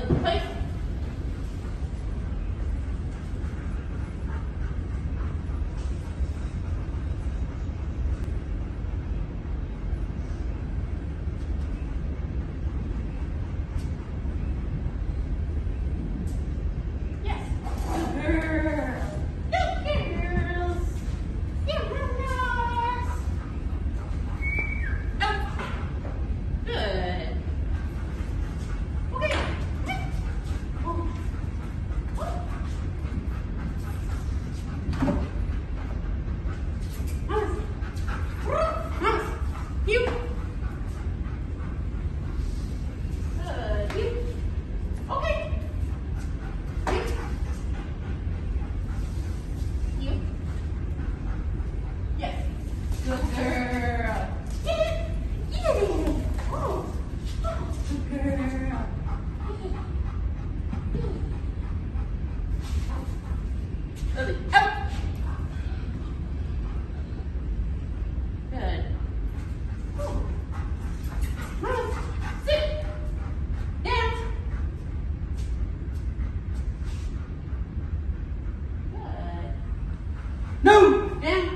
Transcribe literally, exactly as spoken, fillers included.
Lily, place. Yes. Good girl. Good girls. Good girls. Up. Good. Okay. Oh. Oh. Nice. Nice. You. Good. You. Okay. You. You. Yes. Good girl. Yeah. Yeah. Oh. Oh. Good girl. Lily, out. Good. Oh. Nice. Sit. Dance. Good. No! Down.